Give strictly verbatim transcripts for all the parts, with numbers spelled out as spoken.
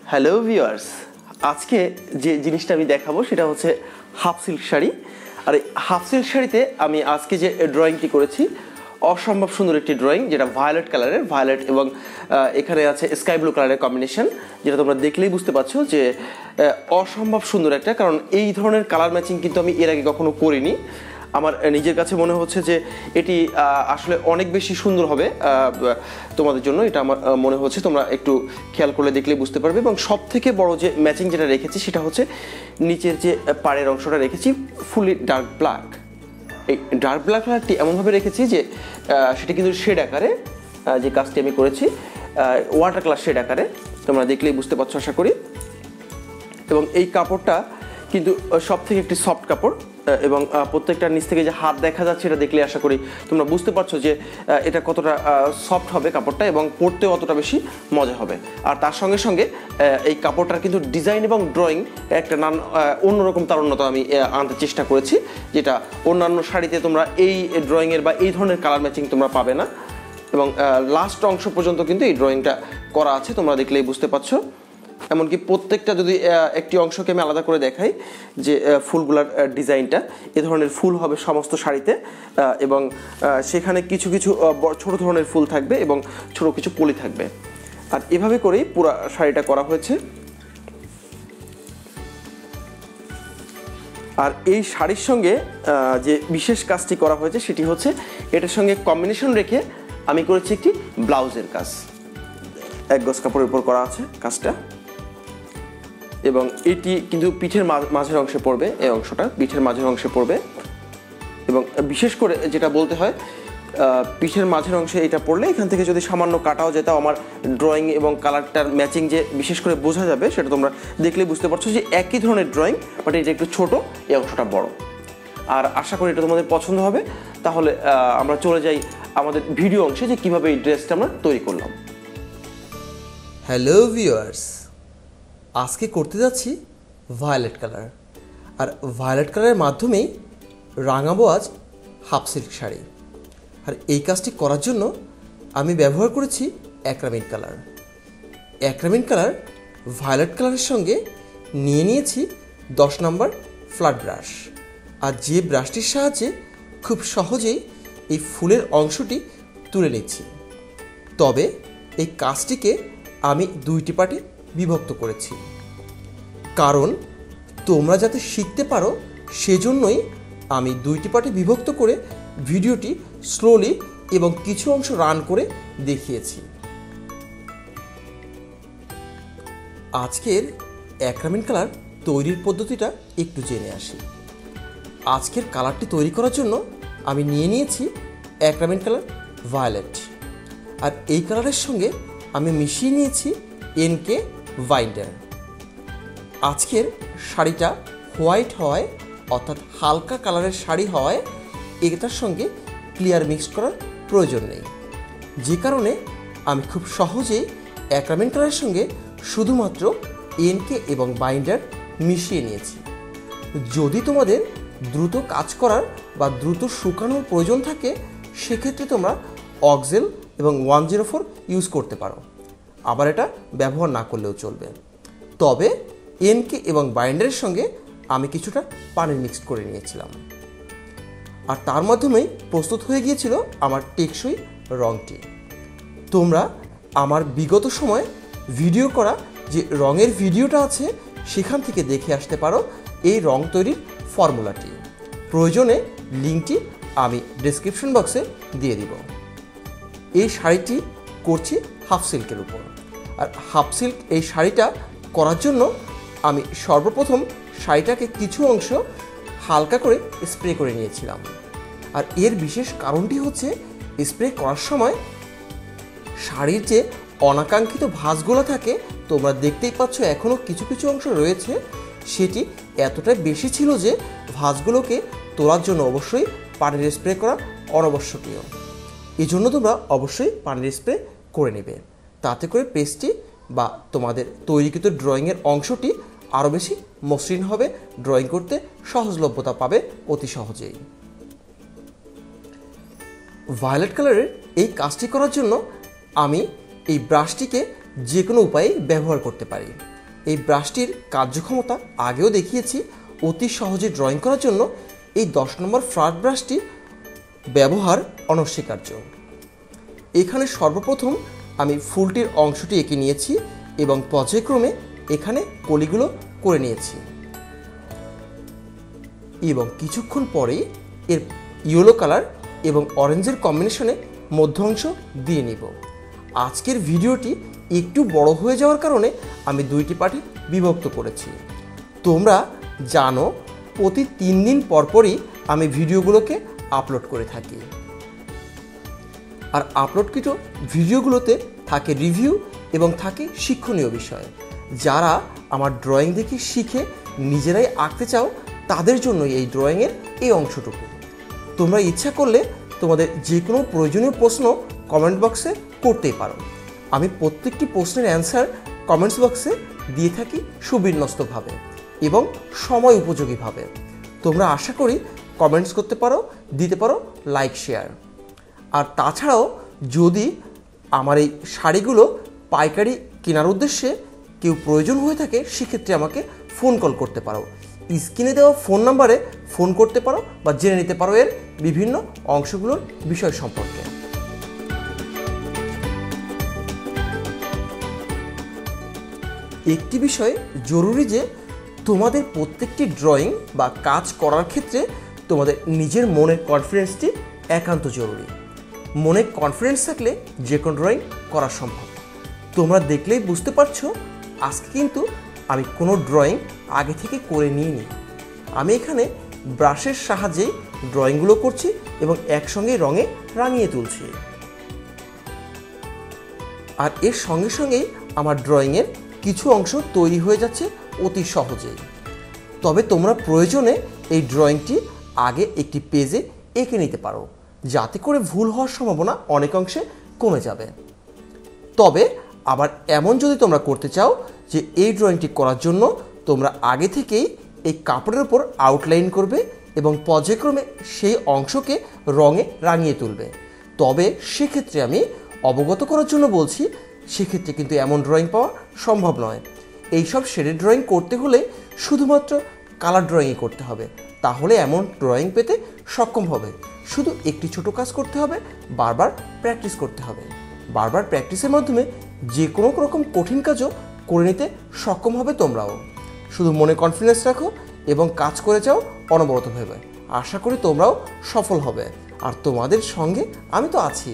Hello viewers, আজকে যে জিনিসটা আমি দেখাবো সেটা হচ্ছে হাফ সিল্ক শাড়ি। আর এই হাফ সিল্ক শাড়িতে আমি আজকে যে ড্রয়িংটি করেছি অসম্ভব সুন্দর একটি ড্রয়িং, যেটা ভায়োলেট কালারের, ভায়োলেট এবং এখানে আছে স্কাই ব্লু কালারের কম্বিনেশন, যেটা তোমরা দেখলেই বুঝতে পারছো যে অসম্ভব সুন্দর একটা। কারণ এই ধরনের কালার ম্যাচিং কিন্তু আমি এর আগে কখনো করিনি। আমার নিজের কাছে মনে হচ্ছে যে এটি আসলে অনেক বেশি সুন্দর হবে তোমাদের জন্য, এটা আমার মনে হচ্ছে। তোমরা একটু খেয়াল করলে দেখলে বুঝতে পারবে। এবং সব থেকে বড় যে ম্যাচিং যেটা রেখেছি সেটা হচ্ছে নিচের যে পাড়ের অংশটা রেখেছি ফুলি ডার্ক ব্ল্যাক। এই ডার্ক ব্ল্যাক কালারটি এমনভাবে রেখেছি যে সেটা কিন্তু শেড আকারে, যে কাজটি আমি করেছি ওয়াটার কালার শেড আকারে, তোমরা দেখলেই বুঝতে পারছো আশা করি। এবং এই কাপড়টা কিন্তু সব থেকে একটি সফট কাপড়, এবং প্রত্যেকটা নিচ থেকে যে হাত দেখা যাচ্ছে এটা দেখলে আশা করি তোমরা বুঝতে পারছো যে এটা কতটা সফট হবে কাপড়টা, এবং পরতেও অতটা বেশি মজা হবে। আর তার সঙ্গে সঙ্গে এই কাপড়টার কিন্তু ডিজাইন এবং ড্রয়িং একটা নান অন্যরকম তারুণ্যতা আমি আনতে চেষ্টা করেছি, যেটা অন্যান্য শাড়িতে তোমরা এই ড্রয়িংয়ের বা এই ধরনের কালার ম্যাচিং তোমরা পাবে না। এবং লাস্ট অংশ পর্যন্ত কিন্তু এই ড্রয়িংটা করা আছে, তোমরা দেখলেই বুঝতে পারছো। এমনকি প্রত্যেকটা যদি একটি অংশকে আমি আলাদা করে দেখাই, যে ফুলগুলার ডিজাইনটা এ ধরনের ফুল হবে সমস্ত শাড়িতে, এবং সেখানে কিছু কিছু ছোট ধরনের ফুল থাকবে এবং ছোট কিছু পলি থাকবে। আর এভাবে করেই পুরো শাড়িটা করা হয়েছে। আর এই শাড়ির সঙ্গে যে বিশেষ কাজটি করা হয়েছে সেটি হচ্ছে এটার সঙ্গে কম্বিনেশন রেখে আমি করেছি একটি ব্লাউজের কাজ। এক গজ কাপড়ের উপর করা আছে কাজটা, এবং এটি কিন্তু পিঠের মাঝের অংশে পড়বে। এই অংশটা পিঠের মাঝের অংশে পড়বে, এবং বিশেষ করে যেটা বলতে হয় পিঠের মাঝের অংশে এটা পড়লে এখান থেকে যদি সামান্য কাটাও যেত আমার ড্রয়িং এবং কালারটার ম্যাচিং যে বিশেষ করে বোঝা যাবে, সেটা তোমরা দেখলেই বুঝতে পারছো যে একই ধরনের ড্রয়িং, বাট এটা একটু ছোট, এই অংশটা বড়। আর আশা করি এটা তোমাদের পছন্দ হবে। তাহলে আমরা চলে যাই আমাদের ভিডিও অংশে, যে কীভাবে এই ড্রেসটা আমরা তৈরি করলাম। হ্যালো ভিউয়ার্স, আজকে করতে যাচ্ছি ভায়োলেট কালার। আর ভায়োলেট কালারের মাধ্যমেই রাঙাবো আজ হাফ সিল্ক শাড়ি। আর এই কাজটি করার জন্য আমি ব্যবহার করেছি Acramin colour. Acramin colour violet কালারের সঙ্গে নিয়ে নিয়েছি দশ নম্বর ফ্ল্যাট ব্রাশ। আর যে ব্রাশটির সাহায্যে খুব সহজেই এই ফুলের অংশটি তুলে নিচ্ছি। তবে এই কাজটিকে আমি দুইটি পার্টে বিভক্ত করেছি, কারণ তোমরা যাতে শিখতে পারো সেজন্যই আমি দুইটি পার্টে বিভক্ত করে ভিডিওটি স্লোলি এবং কিছু অংশ রান করে দেখিয়েছি। আজকের অ্যাক্রামিন কালার তৈরির পদ্ধতিটা একটু জেনে আসি। আজকের কালারটি তৈরি করার জন্য আমি নিয়ে নিয়েছি অ্যাক্রামিন কালার ভায়োলেট। আর এই কালারের সঙ্গে আমি মিশিয়ে নিয়েছি এনকে বাইন্ডার। আজকের শাড়িটা হোয়াইট হয়, অর্থাৎ হালকা কালারের শাড়ি হয়, এটার সঙ্গে ক্লিয়ার মিক্স করার প্রয়োজন নেই। যে কারণে আমি খুব সহজেই অ্যাক্রামিন কালারের সঙ্গে শুধুমাত্র এনকে এবং বাইন্ডার মিশিয়ে নিয়েছি। যদি তোমাদের দ্রুত কাজ করার বা দ্রুত শুকানোর প্রয়োজন থাকে, সেক্ষেত্রে তোমরা অক্সেল এবং ওয়ান জিরো ফোর ইউজ করতে পারো, আবার এটা ব্যবহার না করলেও চলবে। তবে এনকে এবং বাইন্ডারের সঙ্গে আমি কিছুটা পানি মিক্স করে নিয়েছিলাম, আর তার মাধ্যমেই প্রস্তুত হয়ে গিয়েছিল আমার টেকসই রঙটি। তোমরা আমার বিগত সময় ভিডিও করা যে রঙের ভিডিওটা আছে সেখান থেকে দেখে আসতে পারো এই রং তৈরির ফর্মুলাটি। প্রয়োজনে লিঙ্কটি আমি ডেসক্রিপশন বক্সে দিয়ে দিব। এই শাড়িটি করছি হাফ সিল্কের উপর। আর হাফ সিল্ক এই শাড়িটা করার জন্য আমি সর্বপ্রথম শাড়িটাকে কিছু অংশ হালকা করে স্প্রে করে নিয়েছিলাম। আর এর বিশেষ কারণটি হচ্ছে স্প্রে করার সময় শাড়ির যে অনাকাঙ্ক্ষিত ভাঁজগুলো থাকে, তোমরা দেখতেই পাচ্ছ এখনও কিছু কিছু অংশ রয়েছে, সেটি এতটাই বেশি ছিল যে ভাঁজগুলোকে তোলার জন্য অবশ্যই পানির স্প্রে করা অনাবশ্যকীয়। এই জন্য তোমরা অবশ্যই পানির স্প্রে করে নেবে, তাতে করে পেস্টটি বা তোমাদের তৈরিকৃত ড্রয়িংয়ের অংশটি আরও বেশি মসৃণ হবে, ড্রয়িং করতে সহজলভ্যতা পাবে অতি সহজেই। ভায়োলেট কালারের এই কাজটি করার জন্য আমি এই ব্রাশটিকে যে কোনো উপায়ে ব্যবহার করতে পারি। এই ব্রাশটির কার্যক্ষমতা আগেও দেখিয়েছি। অতি সহজে ড্রয়িং করার জন্য এই দশ নম্বর ফ্ল্যাট ব্রাশটি ব্যবহার অনস্বীকার্য। এখানে সর্বপ্রথম আমি ফুলটির অংশটি এঁকে নিয়েছি এবং পর্যায়ক্রমে এখানে কলিগুলো করে নিয়েছি এবং কিছুক্ষণ পরেই এর ইয়েলো কালার এবং অরেঞ্জের কম্বিনেশনে মধ্য অংশ দিয়ে নিব। আজকের ভিডিওটি একটু বড় হয়ে যাওয়ার কারণে আমি দুইটি পার্টে বিভক্ত করেছি। তোমরা জানো প্রতি তিন দিন পরপরই আমি ভিডিওগুলোকে আপলোড করে থাকি, আর আপলোডকৃত ভিডিওগুলোতে থাকে রিভিউ এবং থাকে শিক্ষণীয় বিষয়। যারা আমার ড্রয়িং দেখে শিখে নিজেরাই আঁকতে চাও তাদের জন্য এই ড্রয়িংয়ের এই অংশটুকু। তোমরা ইচ্ছা করলে তোমাদের যে কোনো প্রয়োজনীয় প্রশ্ন কমেন্ট বক্সে করতেই পারো। আমি প্রত্যেকটি প্রশ্নের অ্যান্সার কমেন্টস বক্সে দিয়ে থাকি সুবিন্যস্তভাবে এবং সময় উপযোগীভাবে। তোমরা আশা করি কমেন্টস করতে পারো, দিতে পারো লাইক শেয়ার। আর তাছাড়াও যদি আমার এই শাড়িগুলো পাইকারি কেনার উদ্দেশ্যে কেউ প্রয়োজন হয়ে থাকে সেক্ষেত্রে আমাকে ফোন কল করতে পারো। স্ক্রিনে দেওয়া ফোন নাম্বারে ফোন করতে পারো বা জেনে নিতে পারো এর বিভিন্ন অংশগুলোর বিষয় সম্পর্কে। একটি বিষয় জরুরি যে তোমাদের প্রত্যেকটি ড্রয়িং বা কাজ করার ক্ষেত্রে তোমাদের নিজের মনের কনফিডেন্সটি একান্ত জরুরি। মনে কনফিডেন্স থাকলে যে কোনো ড্রয়িং করা সম্ভব। তোমরা দেখলেই বুঝতে পারছো আজকে কিন্তু আমি কোনো ড্রয়িং আগে থেকে করে নিইনি। আমি এখানে ব্রাশের সাহায্যেই ড্রয়িংগুলো করছি এবং একসঙ্গে রঙে রাঙিয়ে তুলছি। আর এর সঙ্গে সঙ্গেই আমার ড্রয়িংয়ের কিছু অংশ তৈরি হয়ে যাচ্ছে অতি সহজেই। তবে তোমরা প্রয়োজনে এই ড্রয়িংটি আগে একটি পেজে এঁকে নিতে পারো, যাতে করে ভুল হওয়ার সম্ভাবনা অনেক অংশে কমে যাবে। তবে আবার এমন যদি তোমরা করতে চাও যে এই ড্রয়িংটি করার জন্য তোমরা আগে থেকেই এই কাপড়ের উপর আউটলাইন করবে এবং পর্যায়ক্রমে সেই অংশকে রঙে রাঙিয়ে তুলবে, তবে সেক্ষেত্রে আমি অবগত করার জন্য বলছি সেক্ষেত্রে কিন্তু এমন ড্রয়িং পাওয়া সম্ভব নয়। এইসব শেডেড ড্রয়িং করতে হলে শুধুমাত্র কালার ড্রয়িংই করতে হবে, তাহলে এমন ড্রয়িং পেতে সক্ষম হবে। শুধু একটি ছোট কাজ করতে হবে, বারবার প্র্যাকটিস করতে হবে। বারবার প্র্যাকটিসের মাধ্যমে যে কোনো রকম কঠিন কাজও করে নিতে সক্ষম হবে তোমরাও। শুধু মনে কনফিডেন্স রাখো এবং কাজ করে যাও অনবরতভাবে। আশা করি তোমরাও সফল হবে, আর তোমাদের সঙ্গে আমি তো আছি।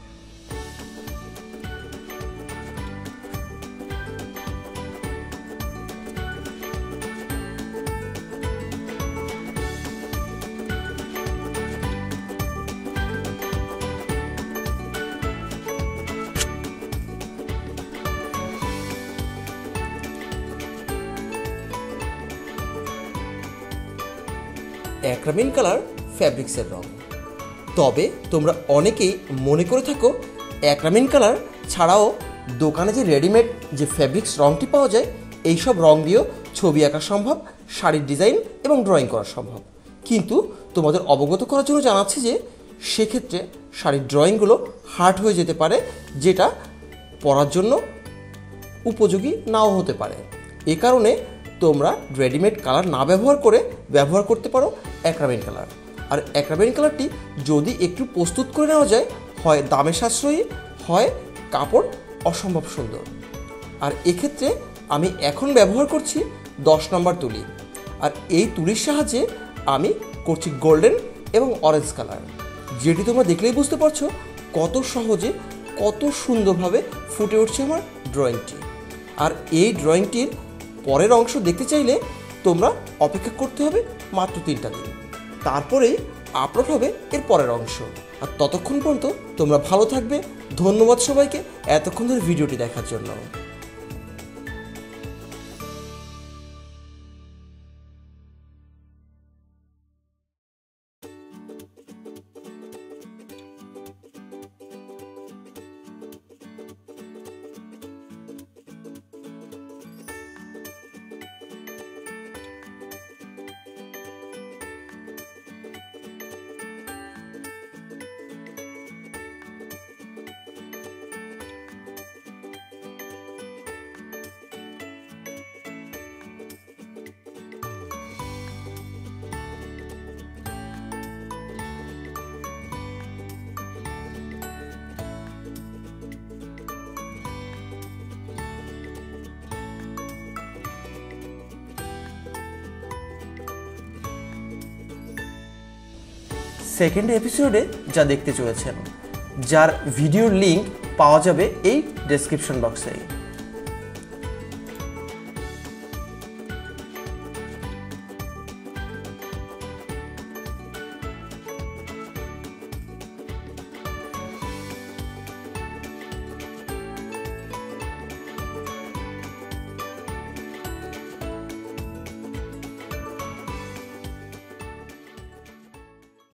অ্যাক্রামিন কালার ফ্যাব্রিক্সের রং। তবে তোমরা অনেকেই মনে করে থাকো অ্যাক্রামিন কালার ছাড়াও দোকানে যে রেডিমেড যে ফ্যাব্রিক্স রঙটি পাওয়া যায় এই সব রং দিয়েও ছবি আঁকা সম্ভব, শাড়ির ডিজাইন এবং ড্রয়িং করা সম্ভব। কিন্তু তোমাদের অবগত করার জন্য জানাচ্ছি যে সেক্ষেত্রে শাড়ির ড্রয়িংগুলো হার্ড হয়ে যেতে পারে, যেটা পরার জন্য উপযোগী নাও হতে পারে। এ কারণে তোমরা রেডিমেড কালার না ব্যবহার করে ব্যবহার করতে পারো অ্যাক্রামিন কালার। আর অ্যাক্রামিন কালারটি যদি একটু প্রস্তুত করে নেওয়া যায়, হয় দামে সাশ্রয়ী, হয় কাপড় অসম্ভব সুন্দর। আর এক্ষেত্রে আমি এখন ব্যবহার করছি দশ নম্বর তুলি, আর এই তুলির সাহায্যে আমি করছি গোল্ডেন এবং অরেঞ্জ কালার, যেটি তোমরা দেখলেই বুঝতে পারছো কত সহজে কত সুন্দরভাবে ফুটে উঠছে আমার ড্রয়িংটি। আর এই ড্রয়িংটির পরের অংশ দেখতে চাইলে তোমরা অপেক্ষা করতে হবে মাত্র তিনটা দিন, তারপরেই আপলোড হবে এর পরের অংশ। আর ততক্ষণ পর্যন্ত তোমরা ভালো থাকবে। ধন্যবাদ সবাইকে এতক্ষণ ধরে ভিডিওটি দেখার জন্য। সেকেন্ড এপিসোডে যা দেখতে চলেছেন, যার ভিডিওর লিঙ্ক পাওয়া যাবে এই ডেসক্রিপশন বক্সে।